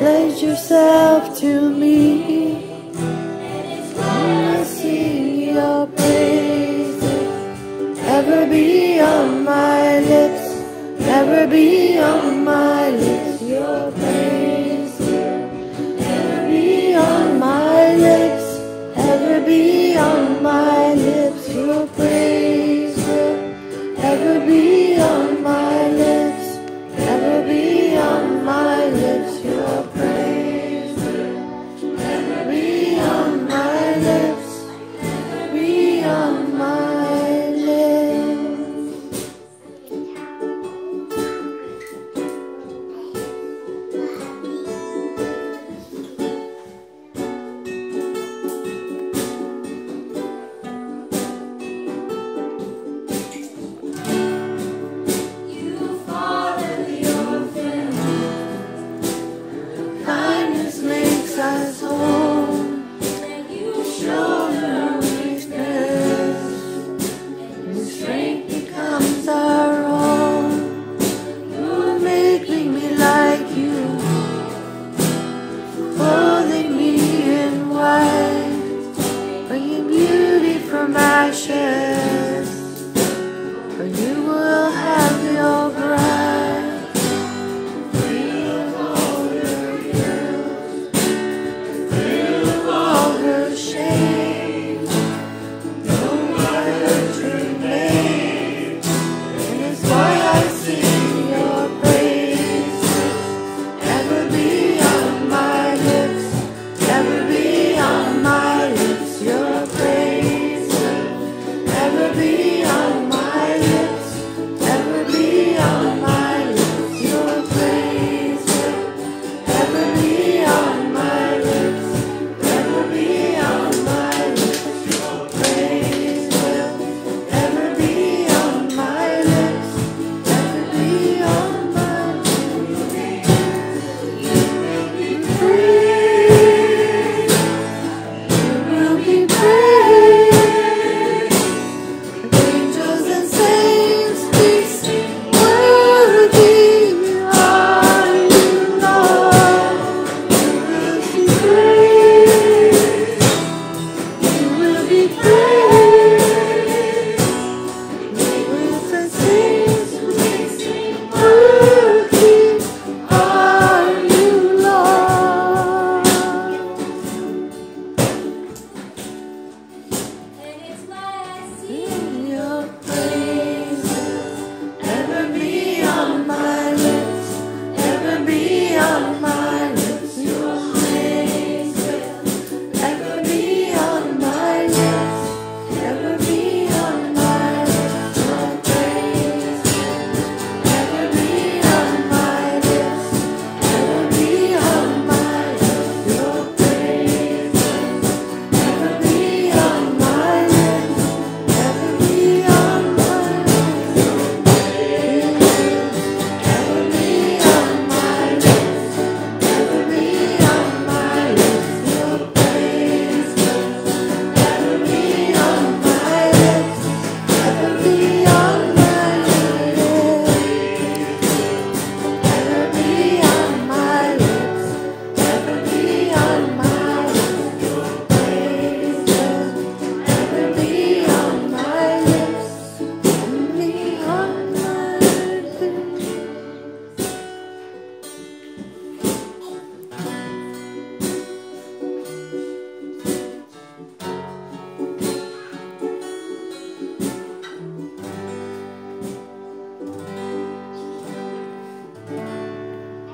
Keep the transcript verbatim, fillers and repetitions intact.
pledge yourself to me. I sing your praises, ever be on my lips, ever be on my lips. Your praises, ever be on my lips, ever be on my lips. Your praise will ever be on my lips, ever be on my lips. Your praise will ever be on my lips, ever be on my lips. Us home, and you show your weakness, and strength becomes our own. You're making me like you, clothing me in white, bringing beauty from ashes.